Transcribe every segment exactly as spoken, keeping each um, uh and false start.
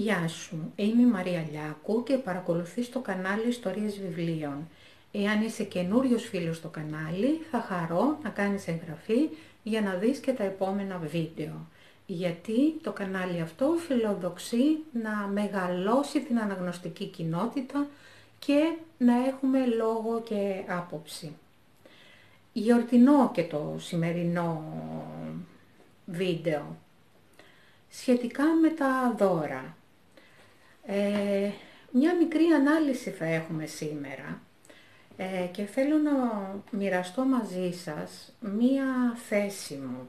Γεια σου, είμαι η Μαρία Λιάκου και παρακολουθείς το κανάλι Ιστορίες Βιβλίων. Εάν είσαι καινούριος φίλος στο κανάλι, θα χαρώ να κάνεις εγγραφή για να δεις και τα επόμενα βίντεο. Γιατί το κανάλι αυτό φιλοδοξεί να μεγαλώσει την αναγνωστική κοινότητα και να έχουμε λόγο και άποψη. Γιορτινό και το σημερινό βίντεο σχετικά με τα δώρα. Ε, μια μικρή ανάλυση θα έχουμε σήμερα ε, και θέλω να μοιραστώ μαζί σας μία θέση μου.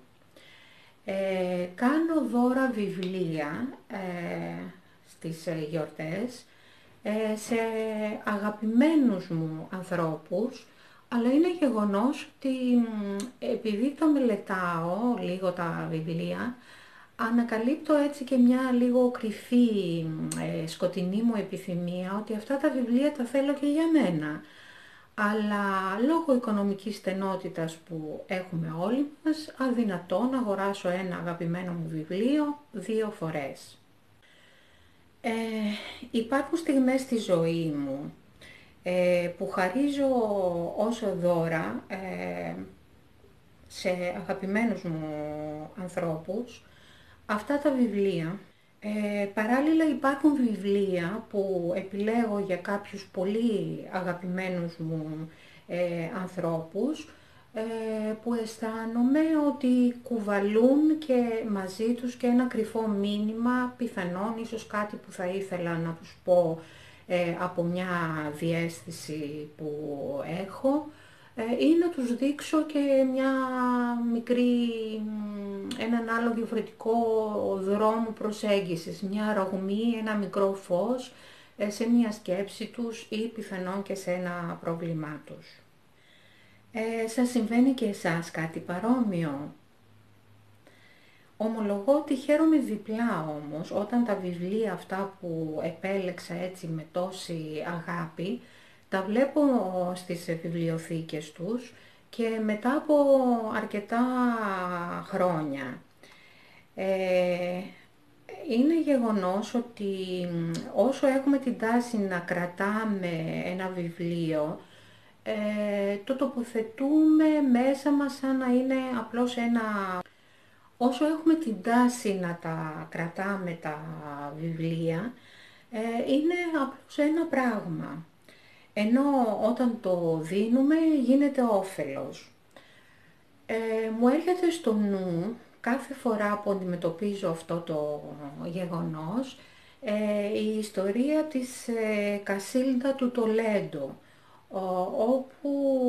Ε, κάνω δώρα βιβλία ε, στις γιορτές ε, σε αγαπημένους μου ανθρώπους, αλλά είναι γεγονός ότι επειδή τα μελετάω λίγο τα βιβλία, ανακαλύπτω έτσι και μια λίγο κρυφή ε, σκοτεινή μου επιθυμία ότι αυτά τα βιβλία τα θέλω και για μένα. Αλλά λόγω οικονομικής στενότητας που έχουμε όλοι μας, αδυνατό να αγοράσω ένα αγαπημένο μου βιβλίο δύο φορές. Ε, υπάρχουν στιγμές στη ζωή μου ε, που χαρίζω όσο δώρα ε, σε αγαπημένους μου ανθρώπους αυτά τα βιβλία. Ε, παράλληλα υπάρχουν βιβλία που επιλέγω για κάποιους πολύ αγαπημένους μου ε, ανθρώπους ε, που αισθάνομαι ότι κουβαλούν και μαζί τους και ένα κρυφό μήνυμα, πιθανόν ίσως κάτι που θα ήθελα να τους πω ε, από μια διαίσθηση που έχω ή να τους δείξω και μια μικρή, έναν άλλο διαφορετικό δρόμο προσέγγισης, μια ρογμή, ένα μικρό φως σε μια σκέψη τους ή πιθανόν και σε ένα πρόβλημά τους. Ε, σας συμβαίνει και εσάς κάτι παρόμοιο? Ομολογώ ότι χαίρομαι διπλά όμως όταν τα βιβλία αυτά που επέλεξα έτσι με τόση αγάπη τα βλέπω στις βιβλιοθήκες τους και μετά από αρκετά χρόνια. Ε, είναι γεγονός ότι όσο έχουμε την τάση να κρατάμε ένα βιβλίο, ε, το τοποθετούμε μέσα μας σαν να είναι απλώς ένα... Όσο έχουμε την τάση να τα κρατάμε τα βιβλία, ε, είναι απλώς ένα πράγμα. Ενώ όταν το δίνουμε γίνεται όφελος. Ε, μου έρχεται στο νου κάθε φορά που αντιμετωπίζω αυτό το γεγονός ε, η ιστορία της ε, Κασίλντα του Τολέντο, όπου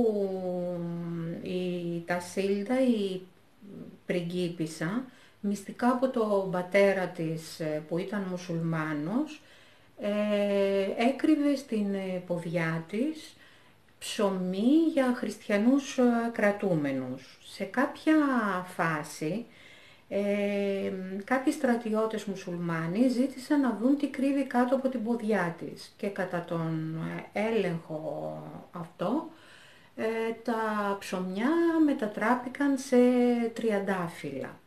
η Τασίλντα, η πριγκίπισσα, μυστικά από τον πατέρα της που ήταν μουσουλμάνος, ε, έκρυβε στην ποδιά της ψωμί για χριστιανούς κρατούμενους. Σε κάποια φάση ε, κάποιοι στρατιώτες μουσουλμάνοι ζήτησαν να δουν τι κρύβει κάτω από την ποδιά της και κατά τον έλεγχο αυτό ε, τα ψωμιά μετατράπηκαν σε τριαντάφυλλα.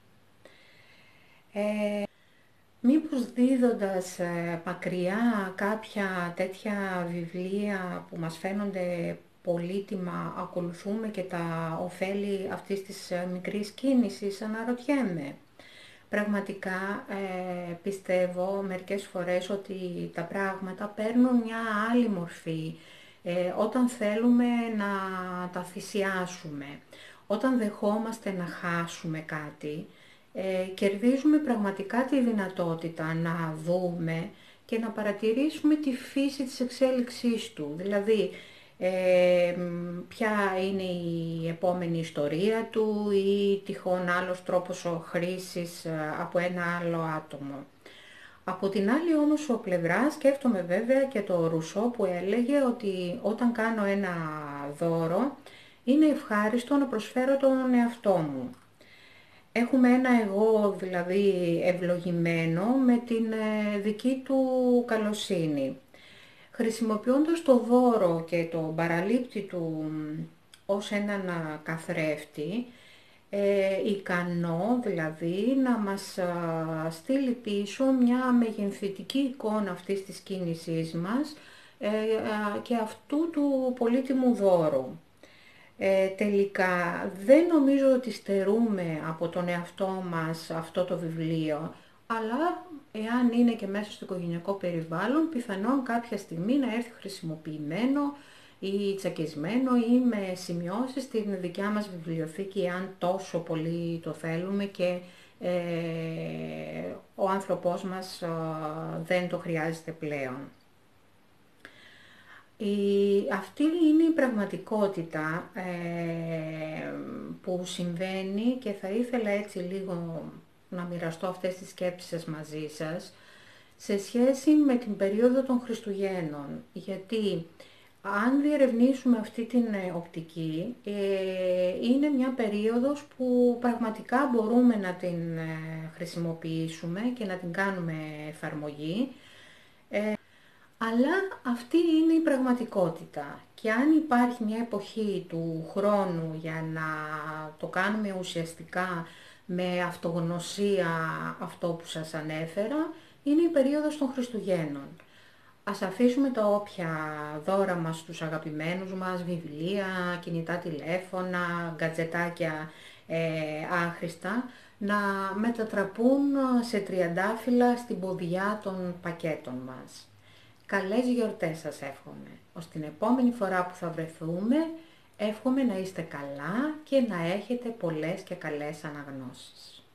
Ε, Μήπως δίδοντας ε, μακριά κάποια τέτοια βιβλία που μας φαίνονται πολύτιμα, ακολουθούμε και τα ωφέλη αυτής της ε, μικρής κίνησης, αναρωτιέμαι. Πραγματικά ε, πιστεύω μερικές φορές ότι τα πράγματα παίρνουν μια άλλη μορφή ε, όταν θέλουμε να τα θυσιάσουμε, όταν δεχόμαστε να χάσουμε κάτι. Ε, κερδίζουμε πραγματικά τη δυνατότητα να δούμε και να παρατηρήσουμε τη φύση της εξέλιξής του. Δηλαδή, ε, ποια είναι η επόμενη ιστορία του ή τυχόν άλλος τρόπος χρήσης από ένα άλλο άτομο. Από την άλλη όμως ο πλευρά σκέφτομαι βέβαια και το Ρουσό που έλεγε ότι όταν κάνω ένα δώρο είναι ευχάριστο να προσφέρω τον εαυτό μου. Έχουμε ένα εγώ δηλαδή ευλογημένο με την δική του καλοσύνη. Χρησιμοποιώντας το δώρο και το παραλήπτη του ως έναν καθρέφτη, ε, ικανό δηλαδή να μας α, στείλει πίσω μια μεγενθητική εικόνα αυτής της κίνησής μας ε, α, και αυτού του πολύτιμου δώρου. Ε, τελικά δεν νομίζω ότι στερούμε από τον εαυτό μας αυτό το βιβλίο, αλλά εάν είναι και μέσα στο οικογενειακό περιβάλλον, πιθανόν κάποια στιγμή να έρθει χρησιμοποιημένο ή τσακισμένο ή με σημειώσεις στην δικιά μας βιβλιοθήκη, αν τόσο πολύ το θέλουμε και ε, ο άνθρωπός μας ε, δεν το χρειάζεται πλέον. Η, αυτή είναι η πραγματικότητα ε, που συμβαίνει και θα ήθελα έτσι λίγο να μοιραστώ αυτές τις σκέψεις μαζί σας σε σχέση με την περίοδο των Χριστουγέννων. Γιατί αν διερευνήσουμε αυτή την οπτική, ε, είναι μια περίοδος που πραγματικά μπορούμε να την ε, χρησιμοποιήσουμε και να την κάνουμε εφαρμογή. Αλλά αυτή είναι η πραγματικότητα και αν υπάρχει μια εποχή του χρόνου για να το κάνουμε ουσιαστικά με αυτογνωσία αυτό που σας ανέφερα, είναι η περίοδος των Χριστουγέννων. Ας αφήσουμε τα όποια δώρα μας στους αγαπημένους μας, βιβλία, κινητά τηλέφωνα, γκατζετάκια ε, άχρηστα, να μετατραπούν σε τριαντάφυλλα στην ποδιά των πακέτων μας. Καλές γιορτές σας εύχομαι. Ως την επόμενη φορά που θα βρεθούμε, εύχομαι να είστε καλά και να έχετε πολλές και καλές αναγνώσεις.